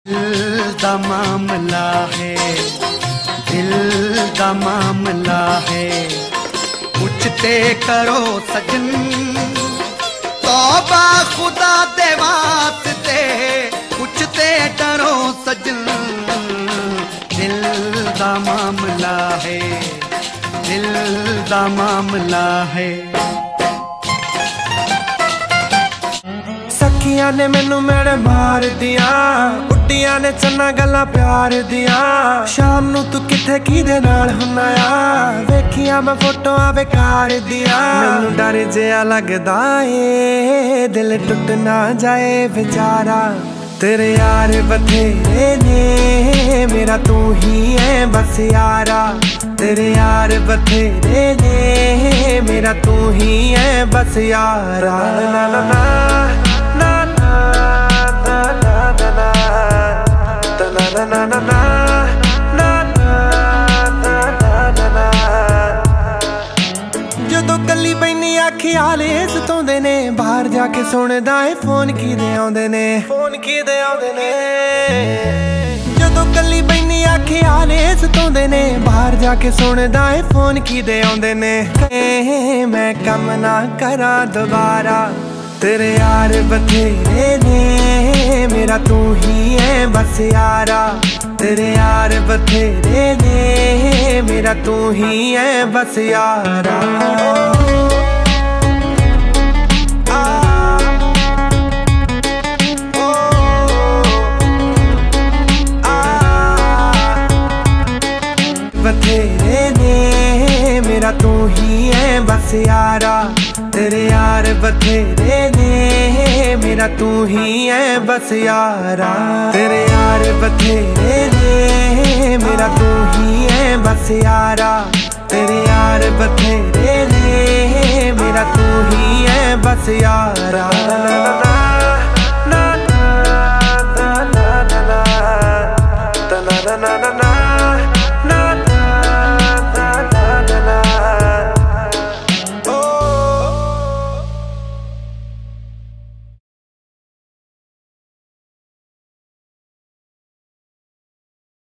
दिल दा मामला है, दिल दा मामला है, पूछते करो सजन तौबा खुदा दे वास्ते, पूछते करो सजन दिल दा मामला है, दिल दा मामला है। सखियां ने मैनू मेरे मार दिया, उड्डियां ने चन्ना गल्लां प्यार दिया। शाम नू तू किथे किदे नाल हुन्ना आ, वेखिया मैं फोटोआं बेकार दिया। मैनू डर जिहा लगदा ए दिल टुट ना जाए बेचारा। तेरे यार बथेरे ने मेरा तू ही है बस यारा। तेरे यार बथेरे ने मेरा तू ही है बस यारा। ना ना ना जदों कली बैनी ख्याल इस तोंदे ने, बाहर जाके सुनदा है फोन किदे आउंदे ने, फोन किदे आउंदे ने। जदों कली बैनी ख्याल इस तोंदे ने, बाहर जाके सुनदा है फोन किदे आउंदे ने। मैं कम ना करा दोबारा। तेरे यार बथेरे ने मेरा तू ही है बस यारा। तेरे यार बथेरे ने मेरा तू ही है बस यारा। बथेरे ने मेरा तू ही है बस यारा। तेरे यार बथेरे ने मेरा तू ही है बस यारा। तेरे यार बथेरे ने मेरा तू ही है बस यारा। तेरे यार बथेरे ने मेरा तू ही है बस यारा।